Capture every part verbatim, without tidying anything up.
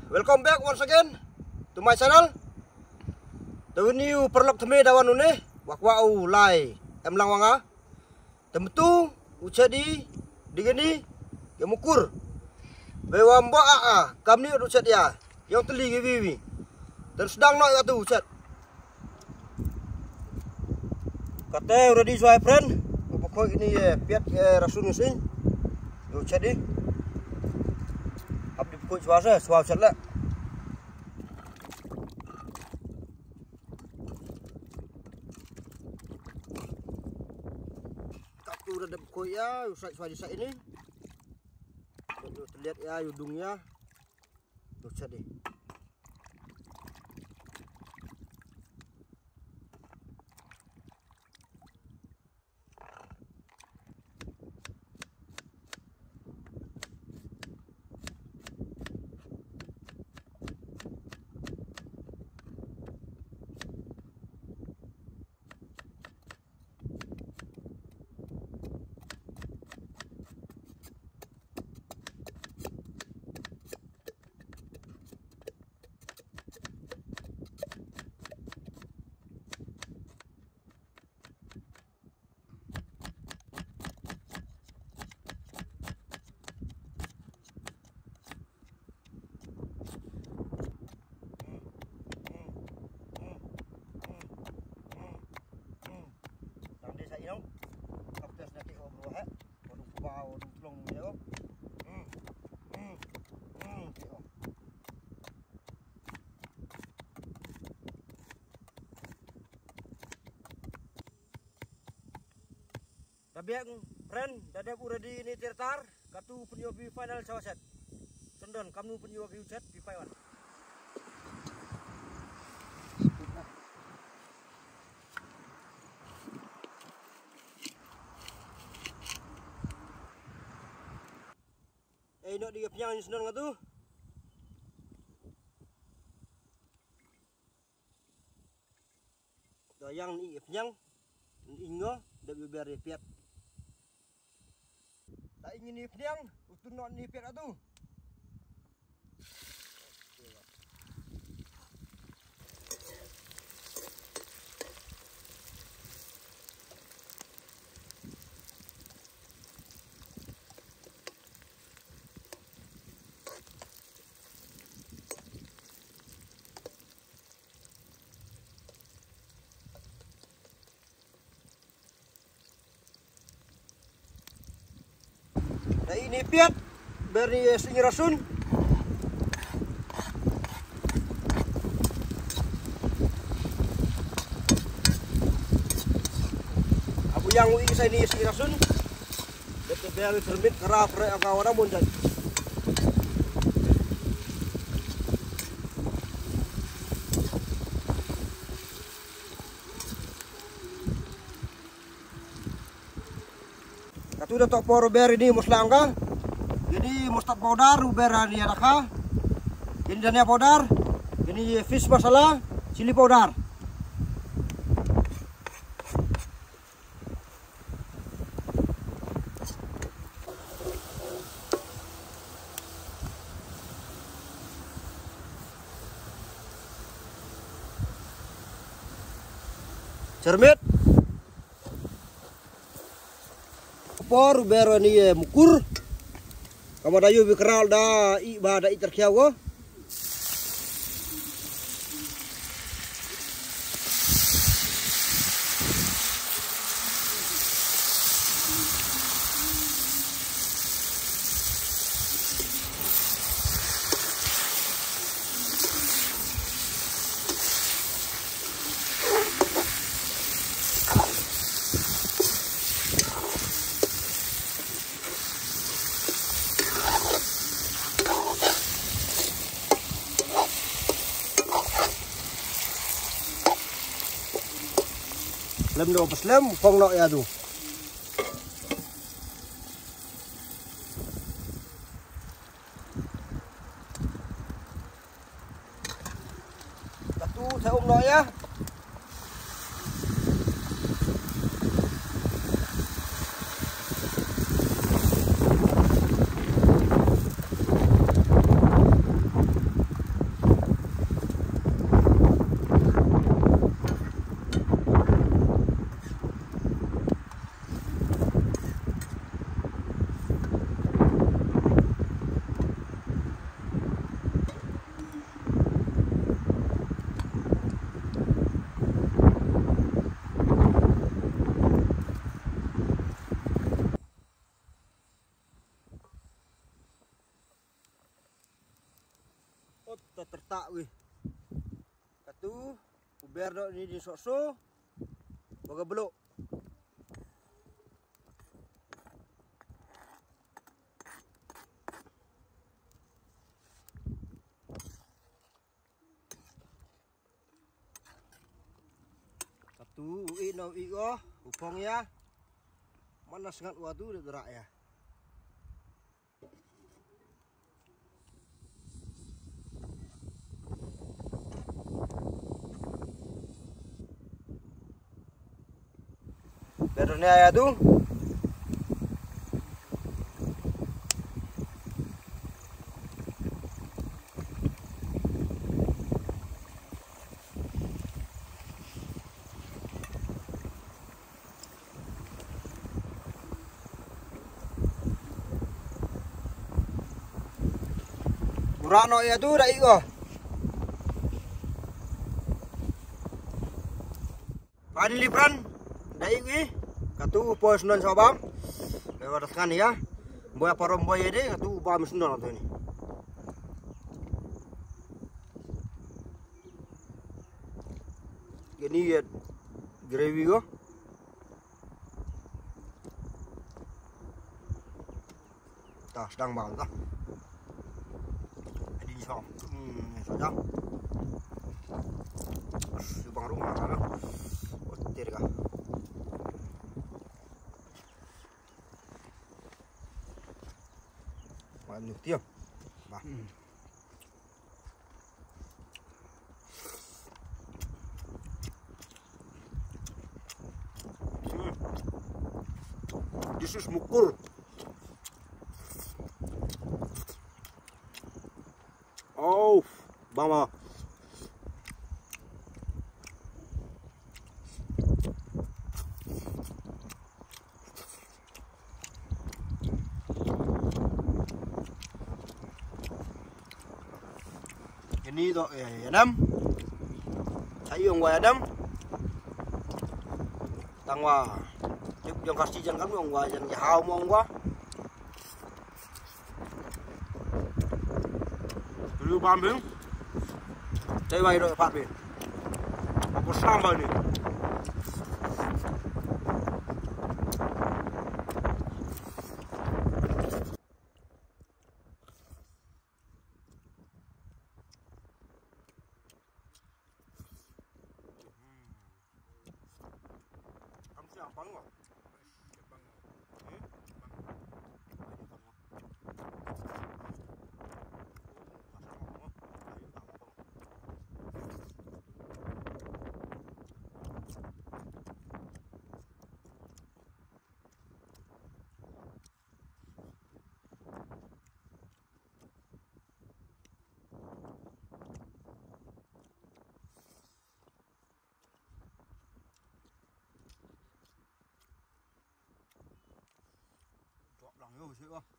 welcome back once again to my channel. Tahun ni perlok thame dawan une wakwa u lai em lang wanga. Temtu ucadi digini gemukur. Bewa mba a kamni ucad ya. Yang teli giwi. Dan sedang nak atu ucad. Kata ready so my friend. Pokok ini ya piat rasun sini. Ucad di. Abdi pokok suara suara ucad lah. Udah ada pokok ya, usai suara desa ini. Terlihat ya hidungnya. Tuh jadi. Yang kapten nanti obrol ha, orang bau, orang tulung dia oh. Hmm, hmm, hmm, oh. Tabiang friend, dadap ready ni tertar, katu penyobi final sawaset. Sendon kamu penyobi ucet di Paiwan. Eh, nak dia penyang ni senang tu. Dah yang ni penyang, ingo dah biar dia piat. Tak ingin ni penyang, utun nak ni piat tu. Nah ini piat beri sunyi rasun. Abu yang ui saya ini sunyi rasun. Betul beri termit kerap rek kawan mundan. Katu dah tak poro ber ini muslangka. Jadi mustad powder ber ni adaka. Ini dania powder. Ini fish masala, chili powder. Cermet. Por bero ni mukur. Kamu dayu bikeral da i ba da i terkiawa. Lem do paslem phong nok ya tu. Satu saya um nok ya. Oh, tertak wih. Katu, uber dok ni di sok-sok. Baga beluk. Katu, ui no ui oh, upong ya. Mana sangat wadu dia gerak ya. Bernya ya tu. Kurang ya tu dah iko. Finally friend, dah iko. Katu upah sunan sabam. Lewat sekarang ya. Boy apa romboy ini katu upah sunan atau ini. Ini ya gravy ko. Tah sedang bang tah. Ini song. Hmm, sedang. Subang rumah kan. Otir kah. Manu tiap. Bah. Hmm. This is mukul. Oh, bama. Ini tu eh Adam. Saya yang gua Adam. Tangwa. Cuk yang kasih jangan kan yang gua jangan jauh mau gua. Dulu pambil. Saya mai dok Pak Bin. Apa sambal ni? Siapa bang? Bang. Eh? Lòng vô xíu không?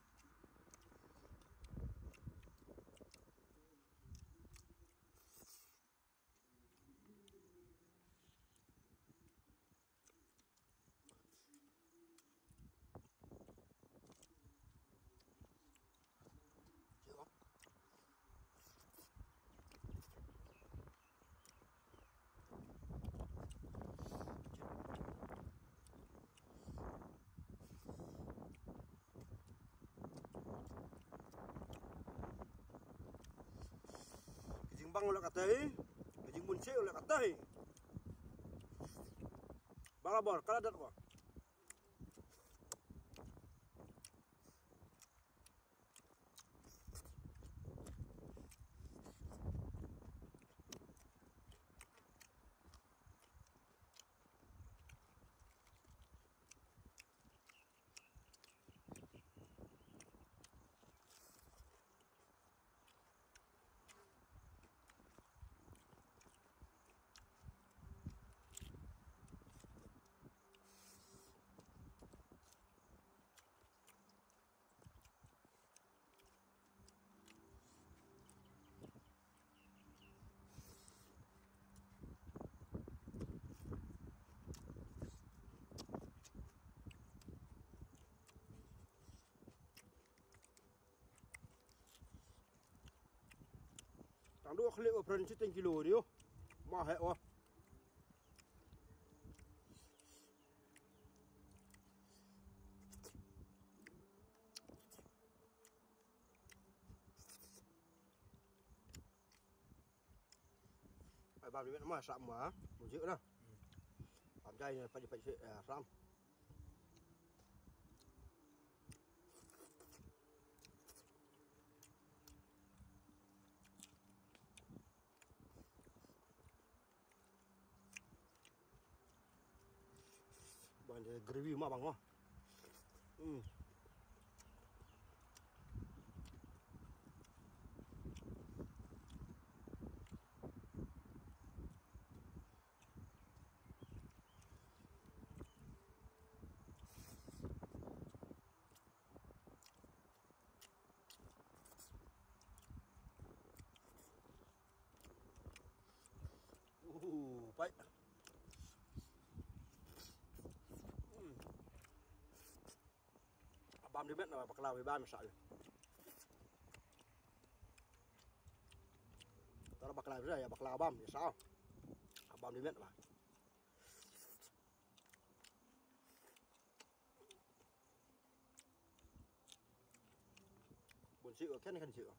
Bang oleh katai, kajing bunci oleh katai. Balabor, kalau ada apa? Tang dua klik operan setengah kilo ni yo. Mahal wah. Ai bam ni mah sam mah, mun chịu nào. Bam chay này phải phải sam. Bang dia gravy mah bang mah. Hmm. Uh, baik. Hmm. Abam dia bet nak bakal lebih banyak masak. Kalau bakal lebih ya bakal abam ya sao. Abam dia bet lah. Buồn chịu cái này cần chịu.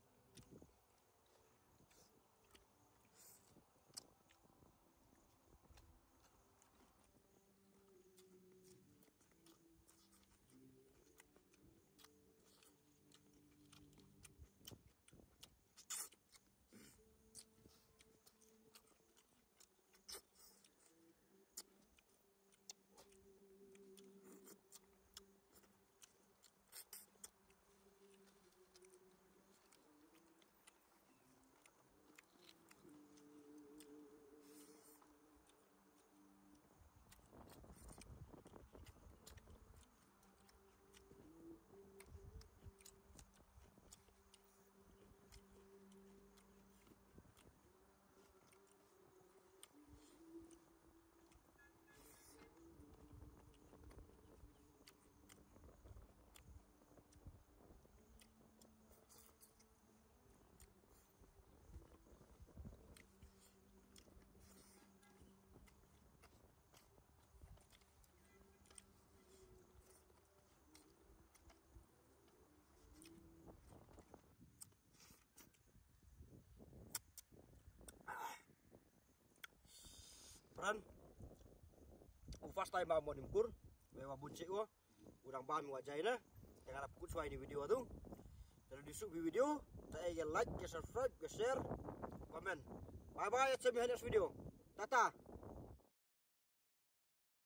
Peran ufas tay ma mo nimkur mewa bunci wo udang bam wajai na jangan lupa ikut suai di video tu kalau disuk video tak ya like ya subscribe ya share komen bye bye sampai next video tata.